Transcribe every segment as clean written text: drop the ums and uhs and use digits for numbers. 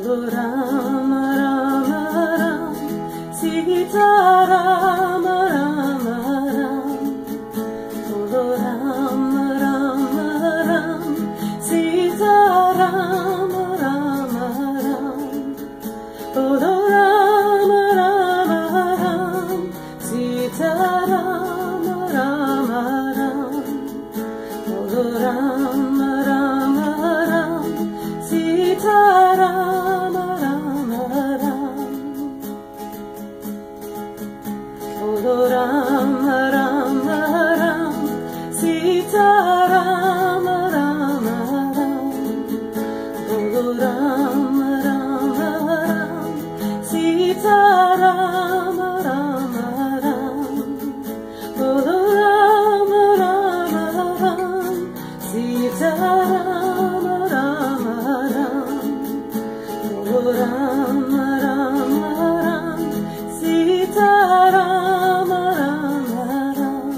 Bolo Rama, Rama, Ram, Sita, Rama, Rama, Ram. Bolo Rama, Rama, Ram, Sita, Rama, Rama, Ram. Bolo Rama, Rama, Ram, Sita, Rama, Rama, Ram. Bolo Rama, Rama, Ram, Sita, Rama, Rama, Ram. Bolo Rama, Rama, Ram, Sita, Rama, Rama, Ram. Bolo Rama, Rama, Ram, Sita, Rama, Rama, Ram. Bolo Rama, Rama, Ram, Sita, Rama, Rama, Ram. Bolo Rama, Rama, Ram, Sita, Rama, Rama, Ram.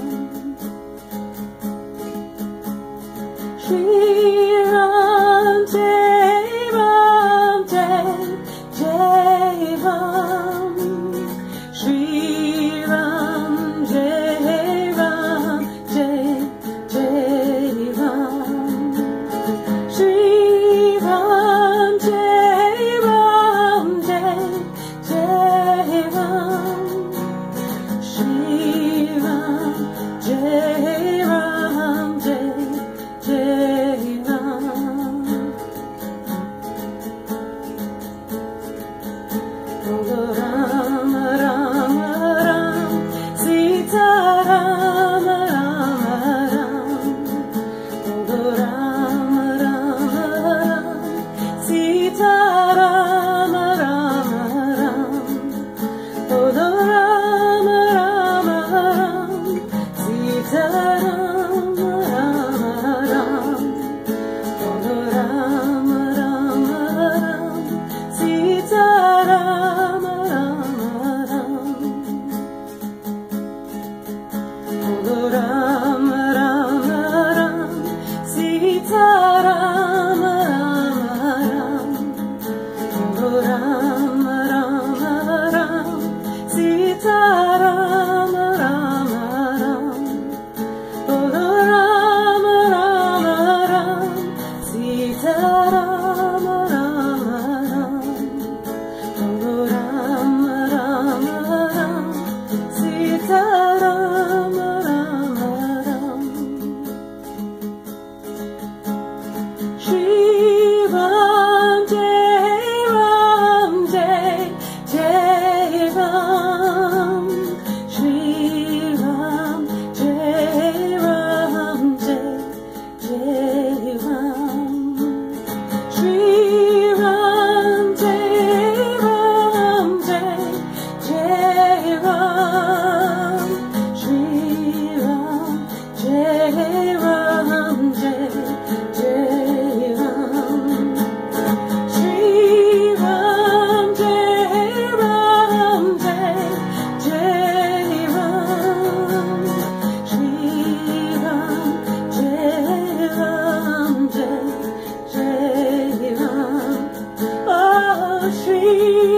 Shri Ram, Jai Ram, Jai Jai Ram. Shri Ram, Jai Ram, Jai Jai Ram. Shri Ram, Jai Ram, Jai Jai Ram. Shri Ram, Jai Ram, Jai Jai Ram. Bolo Rama, Rama, Ram, Sita, Rama, Rama, Ram. Bolo Rama, Rama, Ram, Sita, Rama, Rama, Ram. Bolo Rama, Rama, Ram, Sita, Rama, Rama, Ram. Bolo Rama, Rama, Ram, Sita, Rama, Rama, Ram. Bolo Rama, Rama, Ram, Sita, Rama, Rama, Ram. Bolo Rama, Rama, Ram, Sita, Rama, Rama, Ram. Bolo Rama, Rama, Ram, Sita, Rama, Rama, Ram. Bolo Rama, Rama, Ram, Sita, Rama, Rama, Ram. Shri Ram, Jai Ram, Jai Jai Ram. Shri Ram, Jai Ram, Jai Jai Ram. Shri Ram, Jai Ram, Jai Jai Ram. Shri Ram, Jai Ram, Jai Jai Ram. Shri Ram, Jai Ram, Jai Jai Ram. Shri Ram, Jai Ram, Jai Jai Ram. Oh, Shri